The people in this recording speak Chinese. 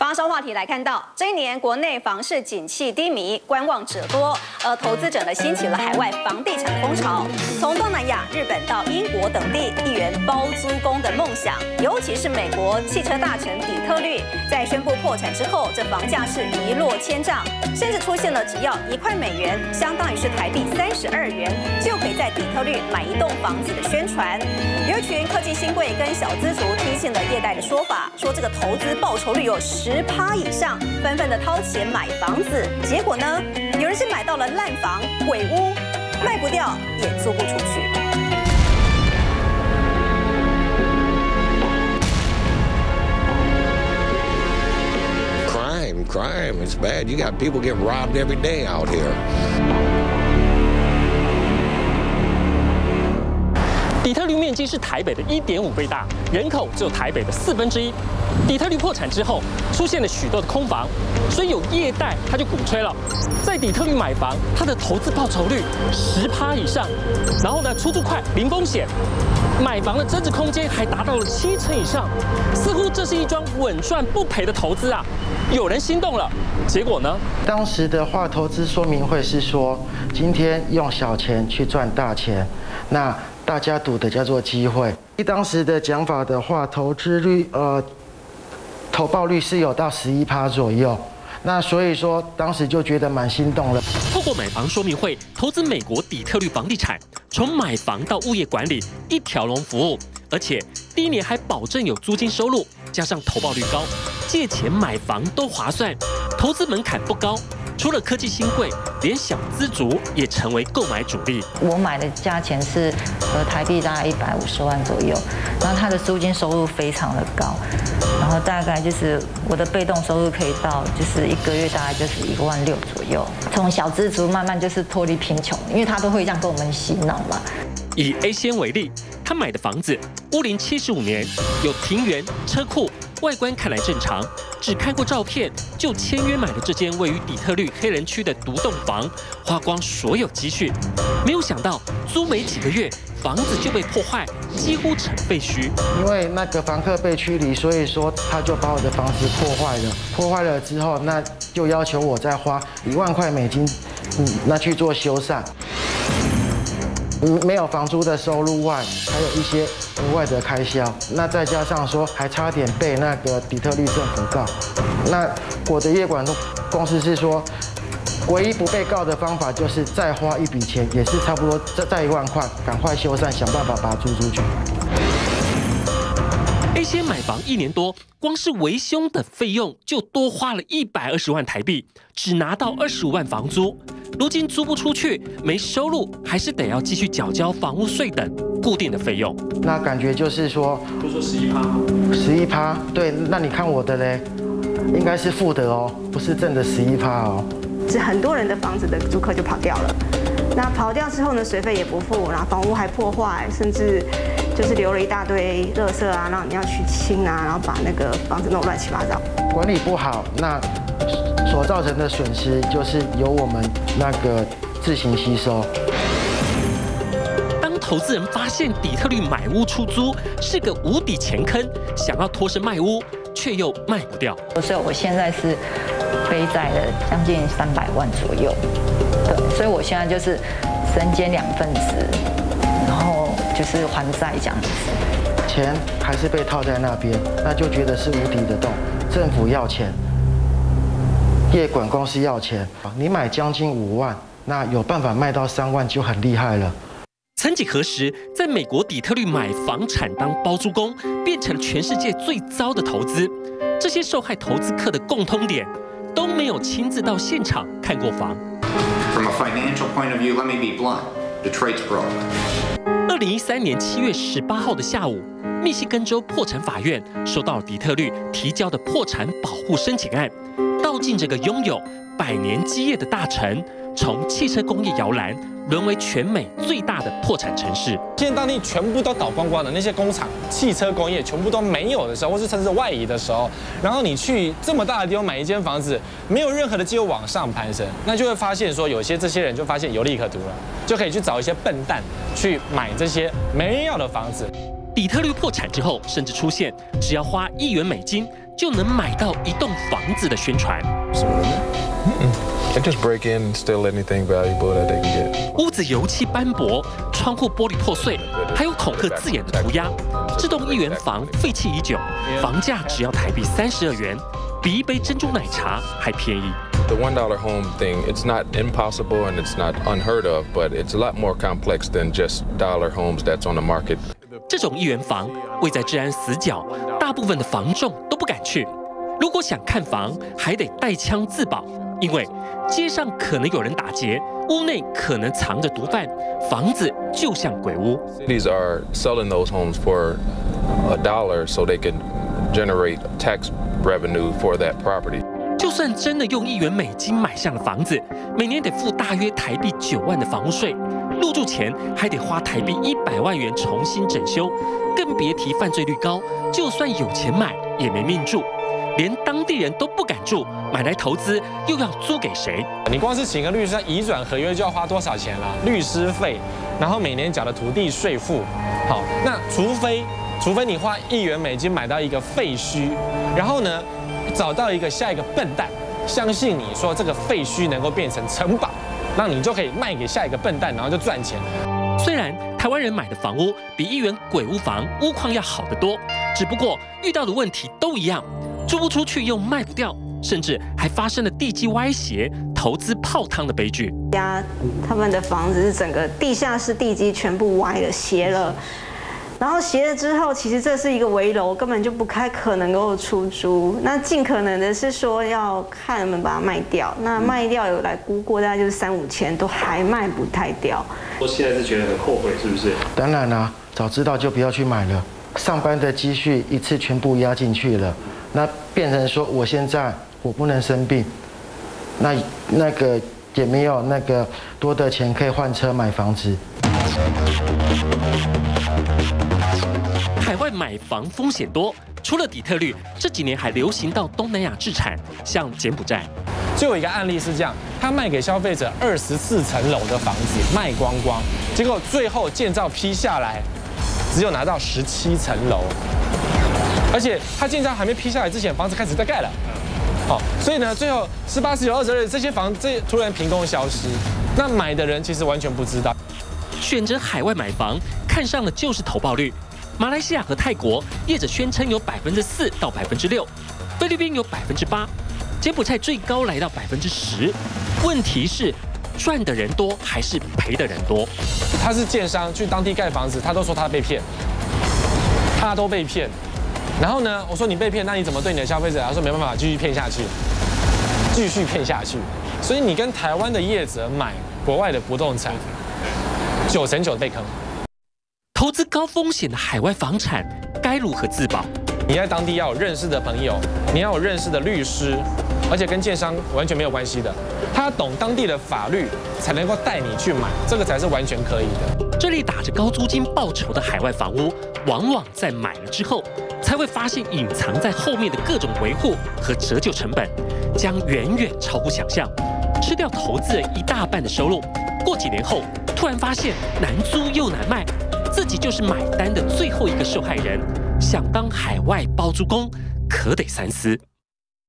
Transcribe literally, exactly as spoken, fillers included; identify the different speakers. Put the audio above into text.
Speaker 1: 房商话题来看到，这一年国内房市景气低迷，观望者多，而投资者呢兴起了海外房地产风潮。从东南亚、日本到英国等地，一圆包租公的梦想。尤其是美国汽车大城底特律，在宣布破产之后，这房价是一落千丈，甚至出现了只要一块美元，相当于是台币三十二元，就可以在底特律买一栋房子的宣传。有一群科技新贵跟小资族听信了业代的说法，说这个投资报酬率有十趴以上，纷纷的掏钱买房子。结果呢，有人是买到了烂房、鬼屋，卖不掉也租不出去。
Speaker 2: Crime, crime, it's bad. You got people getting robbed every day out here.
Speaker 3: 底特律面积是台北的一点五倍大，人口只有台北的四分之一。底特律破产之后，出现了许多的空房，所以有业代他就鼓吹了，在底特律买房，它的投资报酬率十趴以上，然后呢出租快，零风险，买房的增值空间还达到了七成以上，似乎这是一桩稳赚不赔的投资啊！有人心动了，结果呢？
Speaker 4: 当时的话，投资说明会是说，今天用小钱去赚大钱，那。 大家赌的叫做机会。以当时的讲法的话，投资率呃，投报率是有到十一趴左右。那所以说，当时就觉得蛮心动了。
Speaker 3: 透过买房说明会投资美国底特律房地产，从买房到物业管理一条龙服务，而且第一年还保证有租金收入，加上投报率高，借钱买房都划算，投资门槛不高。 除了科技新贵，连小资族也成为购买主力。
Speaker 5: 我买的价钱是呃台币大概一百五十万左右，然后它的租金收入非常的高，然后大概就是我的被动收入可以到就是一个月大概就是一万六左右。从小资族慢慢就是脱离贫穷，因为他都会这样跟我们洗脑嘛。
Speaker 3: 以 A 先为例，他买的房子屋龄七十五年，有庭园、车库。 外观看来正常，只看过照片就签约买了这间位于底特律黑人区的独栋房，花光所有积蓄。没有想到租没几个月，房子就被破坏，几乎成废墟。
Speaker 4: 因为那个房客被驱离，所以说他就把我的房子破坏了。破坏了之后，那就要求我再花一万块美金，嗯，那去做修缮。 没有房租的收入外，还有一些额外的开销。那再加上说，还差点被那个底特律政府告。那我的业管公司是说，唯一不被告的方法就是再花一笔钱，也是差不多再再一万块，赶快修缮，想办法把它租出去。
Speaker 3: A 先买房一年多，光是维修的费用就多花了一百二十万台币，只拿到二十五万房租。 如今租不出去，没收入，还是得要继续缴交房屋税等固定的费用。
Speaker 4: 那感觉就是说，
Speaker 3: 不是说十一趴，
Speaker 4: 十一趴，对。那你看我的嘞，应该是负的哦，不是正的十一趴哦。
Speaker 6: 是很多人的房子的租客就跑掉了，那跑掉之后呢，水费也不付，然后房屋还破坏，甚至就是留了一大堆垃圾啊，让你要去清啊，然后把那个房子弄乱七八糟。
Speaker 4: 管理不好，那。 所造成的损失就是由我们那个自行吸收。
Speaker 3: 当投资人发现底特律买屋出租是个无底钱坑，想要脱身卖屋，却又卖不掉。
Speaker 5: 所以我现在是背债了将近三百万左右，对，所以我现在就是身兼两份职，然后就是还债这样子。
Speaker 4: 钱还是被套在那边，那就觉得是无底的洞，政府要钱。 业管公司要钱，你买将近五万，那有办法卖到三万就很厉害了。
Speaker 3: 曾几何时，在美国底特律买房产当包租公，变成全世界最糟的投资。这些受害投资客的共通点，都没有亲自到现场看过房。
Speaker 7: From a financial point of view, let me be blunt. Detroit's broke.
Speaker 3: 二零一三年七月十八号的下午，密西根州破产法院收到底特律提交的破产保护申请案。 道尽这个拥有百年基业的大城，从汽车工业摇篮沦为全美最大的破产城市。
Speaker 8: 现在当地全部都倒光光的，那些工厂、汽车工业全部都没有的时候，或是甚至外移的时候，然后你去这么大的地方买一间房子，没有任何的机会往上攀升，那就会发现说，有些这些人就发现有利可图了，就可以去找一些笨蛋去买这些没人要的房子。
Speaker 3: 底特律破产之后，甚至出现只要花一元美金就能买到一栋房子的宣传。
Speaker 9: They just break in and steal anything valuable that they can get.
Speaker 3: 屋子油漆斑驳，窗户玻璃破碎，还有恐吓字眼的涂鸦。这栋一元房废弃已久，房价只要台币三十二元，比一杯珍珠奶茶还便宜。
Speaker 9: The one dollar home thing, it's not impossible and it's not unheard of, but it's a lot more complex than just dollar homes that's on the market.
Speaker 3: 这种一元房位在治安死角，大部分的房仲都不敢去。如果想看房，还得带枪自保，因为街上可能有人打劫，屋内可能藏着毒贩，房子就像鬼屋。
Speaker 9: Cities are selling those homes for a dollar so they can generate tax revenue for that property.
Speaker 3: 就算真的用一元美金买下了房子，每年得付大约台币九万的房屋税，入住前还得花台币一百万元重新整修，更别提犯罪率高，就算有钱买也没命住。 连当地人都不敢住，买来投资又要租给谁？
Speaker 8: 你光是请个律师移转合约就要花多少钱了？律师费，然后每年缴的土地税负。好，那除非除非你花一元美金买到一个废墟，然后呢，找到一个下一个笨蛋，相信你说这个废墟能够变成城堡，那你就可以卖给下一个笨蛋，然后就赚钱。
Speaker 3: 虽然台湾人买的房屋比一元鬼屋房屋况要好得多，只不过遇到的问题都一样。 租不出去又卖不掉，甚至还发生了地基歪斜、投资泡汤的悲剧。
Speaker 6: 家他们的房子是整个地下室地基全部歪了、斜了，然后斜了之后，其实这是一个危楼，根本就不太可能够出租。那尽可能的是说要看能不能把它卖掉。那卖掉有来估过，大概就是三五千，都还卖不太掉。
Speaker 10: 我现在是觉得很后悔，是不是？
Speaker 4: 当然啦、啊，早知道就不要去买了。上班的积蓄一次全部压进去了。 那变成说，我现在我不能生病，那那个也没有那个多的钱可以换车买房子。
Speaker 3: 海外买房风险多，除了底特律，这几年还流行到东南亚置产，像柬埔寨。
Speaker 8: 就有一个案例是这样，他卖给消费者二十四层楼的房子卖光光，结果最后建造批下来，只有拿到十七层楼。 而且他建造还没批下来之前，房子开始在盖了，哦，所以呢，最后十八、十九、二十二这些房这突然凭空消失，那买的人其实完全不知道。
Speaker 3: 选择海外买房，看上的就是投报率。马来西亚和泰国业者宣称有百分之四到百分之六，菲律宾有百分之八，柬埔寨最高来到百分之十。问题是，赚的人多还是赔的人多？
Speaker 8: 他是建商去当地盖房子，他都说他被骗，他都被骗。 然后呢？我说你被骗，那你怎么对你的消费者？他说没办法，继续骗下去，继续骗下去。所以你跟台湾的业者买国外的不动产，九成九被坑。
Speaker 3: 投资高风险的海外房产该如何自保？
Speaker 8: 你在当地要有认识的朋友，你要有认识的律师，而且跟建商完全没有关系的，他懂当地的法律，才能够带你去买，这个才是完全可以的。
Speaker 3: 这里打着高租金报酬的海外房屋，往往在买了之后。 才会发现隐藏在后面的各种维护和折旧成本，将远远超乎想象，吃掉投资人一大半的收入。过几年后，突然发现难租又难卖，自己就是买单的最后一个受害人。想当海外包租公，可得三思。